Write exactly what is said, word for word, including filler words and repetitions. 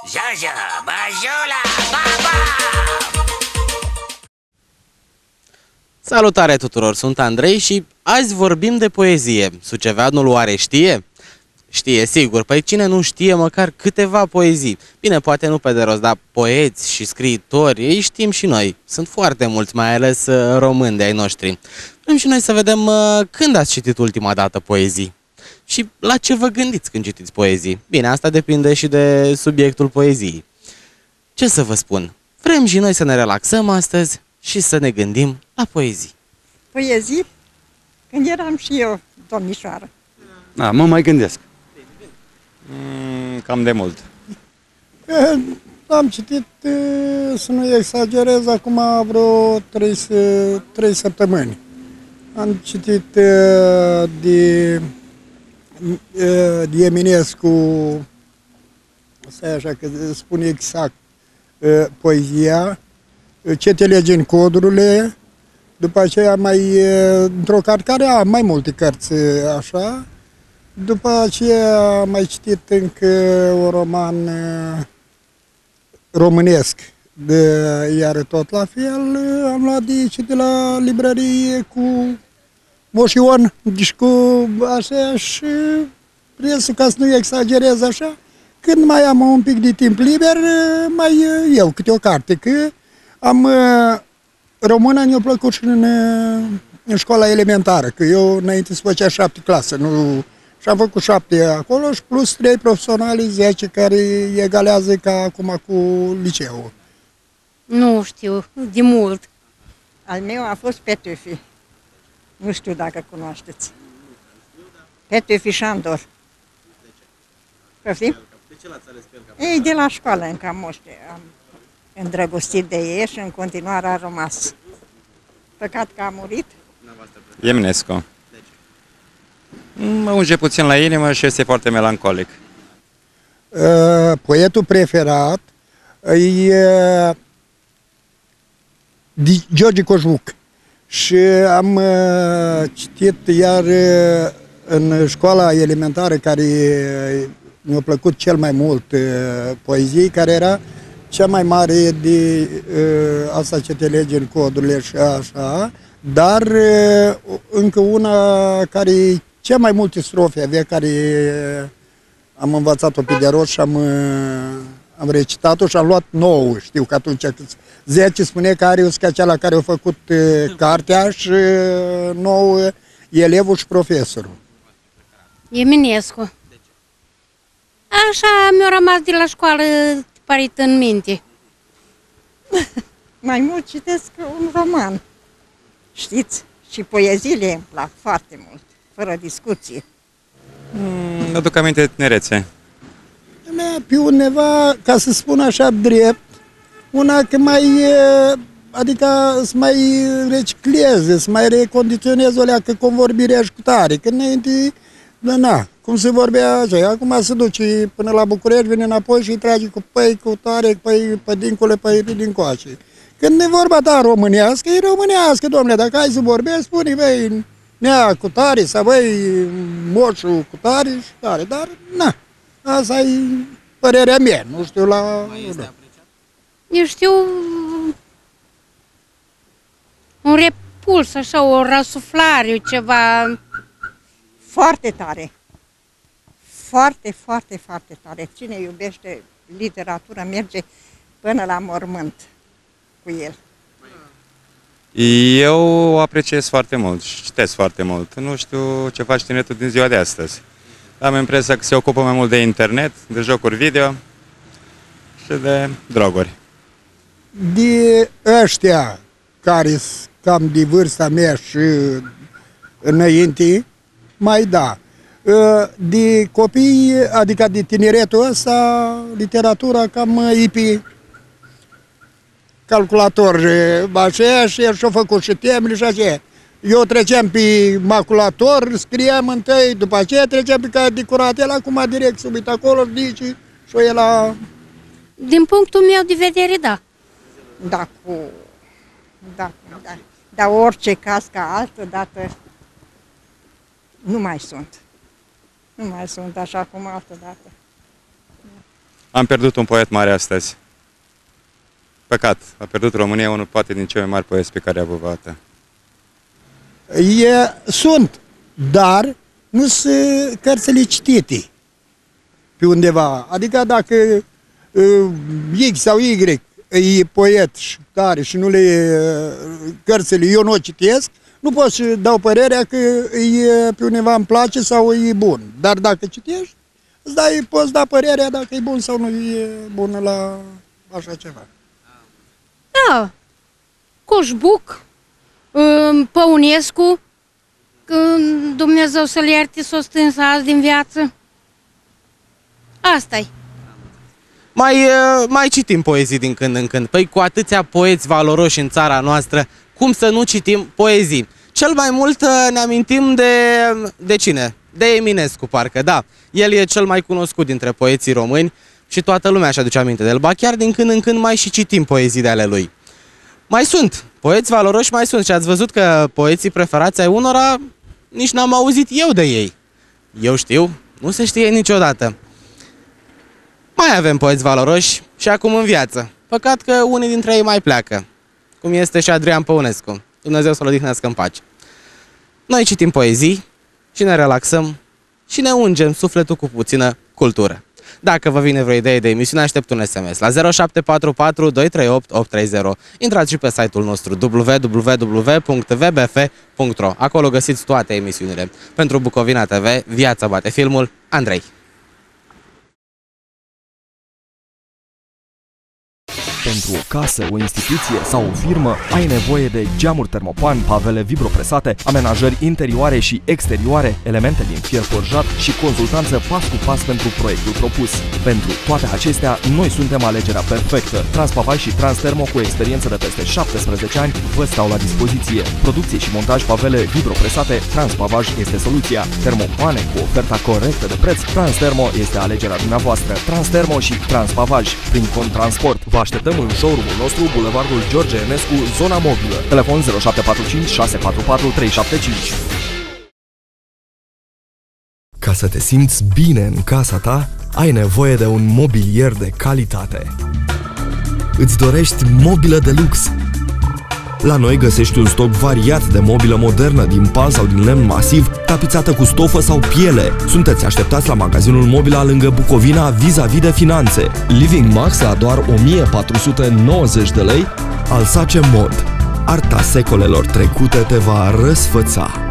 Jojo, Bajula, Baba! Salutare tuturor, sunt Andrei și azi vorbim de poezie. Suceveanul oare știe? Știe, sigur. Păi cine nu știe măcar câteva poezii? Bine, poate nu pe de rost, dar poeți și scriitori, ei știm și noi. Sunt foarte mulți, mai ales uh, români de ai noștri. Vrem și noi să vedem uh, când ați citit ultima dată poezii. Și la ce vă gândiți când citiți poezii? Bine, asta depinde și de subiectul poeziei. Ce să vă spun? Vrem și noi să ne relaxăm astăzi și să ne gândim la poezii. Poezii? Când eram și eu domnișoară. Da, mă mai gândesc. Mm, cam de mult. Am citit, să nu exagerez, acum vreo trei, trei săptămâni. Am citit de, de Eminescu, stai așa că spun exact, poezia, Ce te legi în codurile, după aceea mai, într-o carte care am mai multe cărți așa, după aceea am mai citit încă un roman românesc, de, iar tot la fel am luat de citit la librărie cu Moș Ion, deci cu așa și restul, ca să nu exagerez așa, când mai am un pic de timp liber, mai eu câte o carte, că am română mi-a plăcut și în, în școala elementară, că eu înainte să făcea șapte clase, nu, și am făcut șapte acolo și plus trei profesionali, zece care egalează ca acum cu liceul. Nu știu, de mult. Al meu a fost Petefi. Nu știu dacă cunoașteți. Petefi Șandor. Poftim? De ce l-ați ales pe el? Ei, de la școală încă am moște. Am îndrăgostit de ei și în continuare a rămas. Păcat că a murit. Eminescu. Mă unge puțin la inimă și este foarte melancolic. Uh, poetul preferat e George Coșbuc. Și am uh, citit iar uh, în școala elementară care mi-a plăcut cel mai mult uh, poeziei, care era cea mai mare de uh, asta Ce te legi în codurile și așa, dar uh, încă una care cea mai multe strofe avea, care am învățat-o pe de rost și am, am recitat-o și am luat nouă. Știu că atunci zece spune că Arius, ca cea la care a făcut uh, cartea, și uh, nouă elevul și profesorul. Eminescu. Așa mi-a rămas de la școală parit în minte. Mai mult citesc un roman. Știți? Și poeziile îmi plac foarte mult, fără discuție. Mm, aduc aminte de tinerețe. Pe undeva, ca să spun așa drept, una că mai, adică să mai recicleze, să mai recondiționeze o leacă convorbirea și cu tare, că înainte, na, cum se vorbea așa, acum se duce până la București, vine înapoi și îi trage cu păi, cu tare, păi, pe dincolo, păi, pe dincoace. Când e vorba ta românească, e românească, domnule, dacă ai să vorbești, spune, băi, nea cu tare, sau băi, moșul cu tare și tare, dar, na, asta e părerea mea, nu știu la... Eu știu un repuls, așa, o răsuflare, ceva. Foarte tare. Foarte, foarte, foarte tare. Cine iubește literatura merge până la mormânt cu el. Eu o apreciez foarte mult și citesc foarte mult. Nu știu ce faci tineretul din ziua de astăzi. Am impresia că se ocupă mai mult de internet, de jocuri video și de droguri. De ăștia care sunt cam de vârsta mea și înainte, mai da. De copii, adică de tineretul ăsta, literatura cam ipi, calculator, așa, și el și-a făcut și temele și așa. Eu treceam pe maculator, scriam întâi, după aceea treceam pe care de curat, el acum direct subit acolo, zice, și el la... Din punctul meu de vedere, da. Da, cu... Da, da. Dar orice caz ca altă dată nu mai sunt. Nu mai sunt așa cum altă dată. Am pierdut un poet mare astăzi. Păcat, a pierdut România unul poate din cei mai mari poeți pe care a avut vreodată. E, sunt, dar nu sunt cărțile citite pe undeva. Adică dacă uh, X sau Y e poet și tare și nu le cărțile eu nu o citesc, nu pot să dau părerea că e pe undeva îmi place sau e bun. Dar dacă citești, îți dai, poți da părerea dacă e bun sau nu e bun la așa ceva. Da, Coșbuc, Păunescu, Dumnezeu să-l ierte, s-o stâns azi din viață. Asta-i. Mai, mai citim poezii din când în când. Păi cu atâția poeți valoroși în țara noastră, cum să nu citim poezii? Cel mai mult ne amintim de, de cine? De Eminescu, parcă, da. El e cel mai cunoscut dintre poeții români și toată lumea își aduce aminte de el. Ba chiar din când în când mai și citim poezii de ale lui. Mai sunt, poeți valoroși mai sunt și ați văzut că poeții preferați ai unora nici n-am auzit eu de ei. Eu știu, nu se știe niciodată. Mai avem poeți valoroși și acum în viață. Păcat că unii dintre ei mai pleacă, cum este și Adrian Păunescu. Dumnezeu să-l odihnească în pace. Noi citim poezii și ne relaxăm și ne ungem sufletul cu puțină cultură. Dacă vă vine vreo idee de emisiune, aștept un S M S la zero șapte patru patru doi trei opt opt trei zero. Intrați și pe site-ul nostru w w w punct v b f punct r o. Acolo găsiți toate emisiunile. Pentru Bucovina T V, Viața bate filmul, Andrei. Pentru o casă, o instituție sau o firmă, ai nevoie de geamuri termopan, pavele vibropresate, amenajări interioare și exterioare, elemente din fier forjat și consultanță pas cu pas pentru proiectul propus. Pentru toate acestea, noi suntem alegerea perfectă. Transpavaj și Transtermo, cu experiență de peste șaptesprezece ani, vă stau la dispoziție. Producție și montaj pavele vibropresate, Transpavaj este soluția. Termopoane cu oferta corectă de preț, Transtermo este alegerea dumneavoastră. Transtermo și Transpavaj, prin Contransport. Vă așteptăm în showroom-ul nostru, Bulevardul George Enescu, zona mobilă. Telefon zero șapte patru cinci șase patru patru trei șapte cinci. Ca să te simți bine în casa ta, ai nevoie de un mobilier de calitate. Îți dorești mobilă de lux? La noi găsești un stoc variat de mobilă modernă din pan sau din lemn masiv, tapizată cu stofă sau piele. Sunteți așteptați la magazinul Mobila lângă Bucovina, vis-a-vis de finanțe. Living Max la doar o mie patru sute nouăzeci de lei. Alsace Mod. Arta secolelor trecute te va răsfăța.